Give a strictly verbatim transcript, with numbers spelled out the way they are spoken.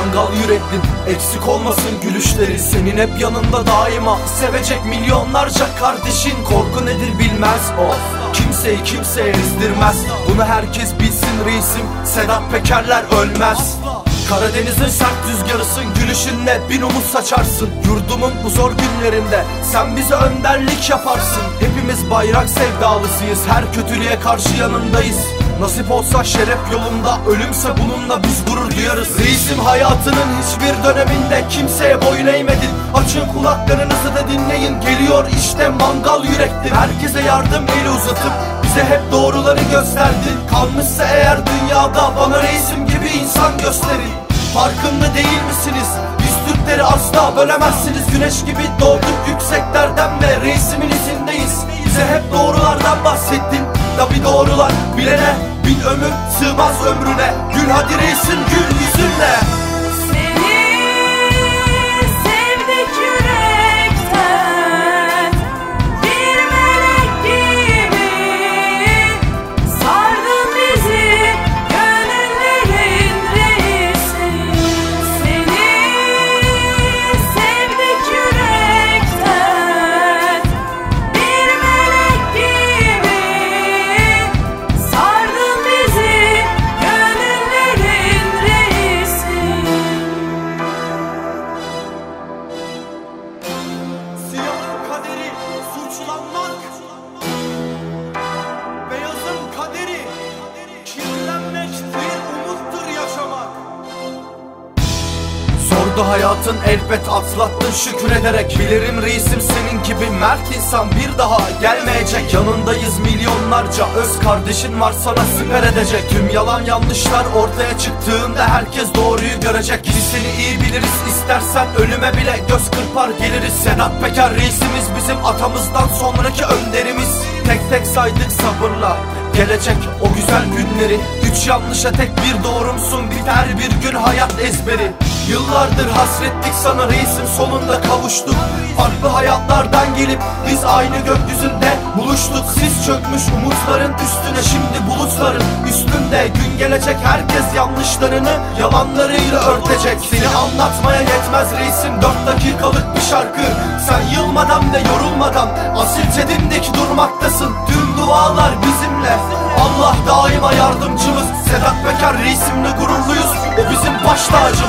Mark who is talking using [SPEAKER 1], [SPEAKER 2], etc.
[SPEAKER 1] mangal yürekli, eksik olmasın gülüşleri. Senin hep yanında daima, sevecek milyonlarca kardeşin. Korku nedir bilmez o, kimseyi kimseye ezdirmez. Bunu herkes bilsin reisim, Sedat Pekerler ölmez. Karadeniz'in sert rüzgarısın, gülüşünle bin umut saçarsın. Yurdumun bu zor günlerinde sen bize önderlik yaparsın. Hepimiz bayrak sevdalısıyız, her kötülüğe karşı yanındayız. Nasip olsa şeref yolunda, ölümse bununla biz gurur duyarız. Reisim, hayatının hiçbir döneminde kimseye boyun eğmedin. Açın kulaklarınızı da dinleyin, geliyor işte mangal yürekli. Herkese yardım eli uzatıp bize hep doğruları gösterdin. Kalmışsa eğer dünyada bana reisim gibi insan gösterin. Farkında değil misiniz? Biz Türkleri asla bölemezsiniz. Güneş gibi doğduk yükseklerden ve reisimin izindeyiz. Bize hep doğrulardan bahsettin. Tabi doğrular bilene bin ömür sığmaz ömrüne. Gül hadi reisim, gül yüzünle. Hayatın elbet atlattın şükür ederek. Bilirim reisim, senin gibi mert insan bir daha gelmeyecek. Yanındayız milyonlarca, öz kardeşin var sana siper edecek. Tüm yalan yanlışlar ortaya çıktığında herkes doğruyu görecek. Biz seni iyi biliriz, istersen ölüme bile göz kırpar geliriz. Sedat Peker reisimiz bizim atamızdan sonraki önderimiz. Tek tek saydık sabırla gelecek o güzel günleri. Üç yanlışa tek bir doğrumsun, biter bir gün hayat ezberi. Yıllardır hasrettik sana reisim, sonunda kavuştuk. Farklı hayatlardan gelip biz aynı gökyüzünde buluştuk. Siz çökmüş umutların üstüne, şimdi bulutların üstünde. Gün gelecek herkes yanlışlarını yalanlarıyla örtecek. Seni anlatmaya yetmez reisim dört dakikalık bir şarkı. Sen yılmadan ve yorulmadan asil dimdik durmaktasın. Tüm dualar bizimle, Allah daima yardımcımız. Sedat Peker reisimle gururluyuz, o bizim baş tacımız.